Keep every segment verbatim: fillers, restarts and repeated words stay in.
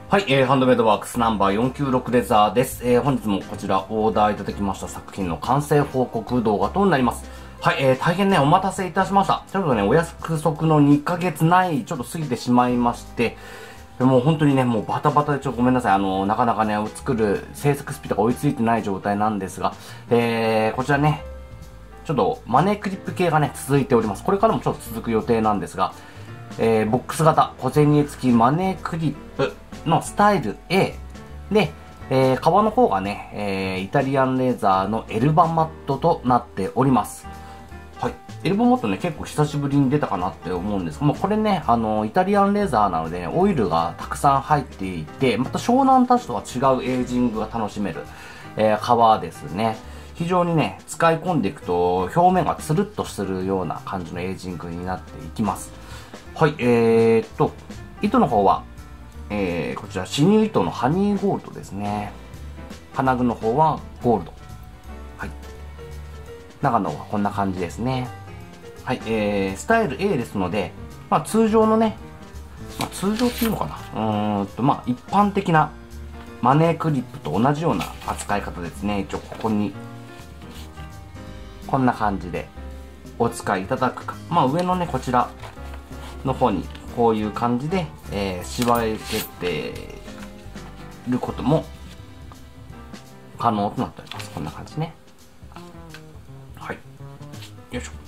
はい、えー、ハンドメイドワークスナンバーよんきゅうろくレザーです。えー、本日もこちらオーダーいただきました作品の完成報告動画となります。はい、えー、大変ね、お待たせいたしました。ちょっとね、お約束のにかげつないちょっと過ぎてしまいまして、もう本当にね、もうバタバタでちょっとごめんなさい。あの、なかなかね、作る制作スピードが追いついてない状態なんですが、えー、こちらね、ちょっとマネークリップ系がね、続いております。これからもちょっと続く予定なんですが、えー、ボックス型小銭付きマネークリップのスタイル A で、えー、革の方がね、えー、イタリアンレーザーのエルバマットとなっております。はい。エルバマットね、結構久しぶりに出たかなって思うんですが、もうこれね、あの、イタリアンレーザーなので、ね、オイルがたくさん入っていて、また湘南たちとは違うエイジングが楽しめる、えー、革ですね。非常にね、使い込んでいくと、表面がつるっとするような感じのエイジングになっていきます。はい、えーっと、糸の方は、えー、こちら、シニュー糸のハニーゴールドですね。金具の方はゴールド。はい。中の方はこんな感じですね。はい、えー、スタイル A ですので、まあ通常のね、まあ通常っていうのかな。うーんと、まあ一般的なマネークリップと同じような扱い方ですね。一応ここに、こんな感じでお使いいただくか。まあ上のね、こちらの方にこういう感じで、えー、縛り付けていることも可能となっております。こんな感じね。はい。よいしょ。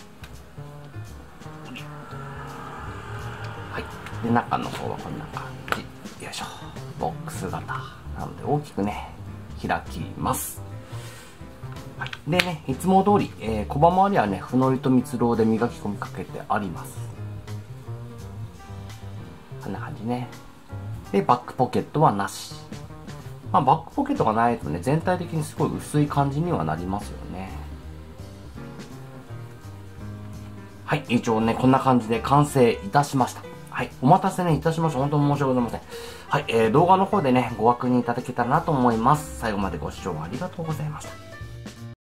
はい。で、中の方はこんな感じ。よいしょ。ボックス型。なので大きくね、開きます。はい。でね、いつも通り、えー、小刃周りはね、フノリと蜜蝋で磨き込みかけてあります。こんな感じね。で、バックポケットはなし。まあ、バックポケットがないとね、全体的にすごい薄い感じにはなりますよね。はい、一応ね、こんな感じで完成いたしました。はい、お待たせね、いたしました。本当に申し訳ございません。はい、えー、動画の方でね、ご確認いただけたらなと思います。最後までご視聴ありがとうございました。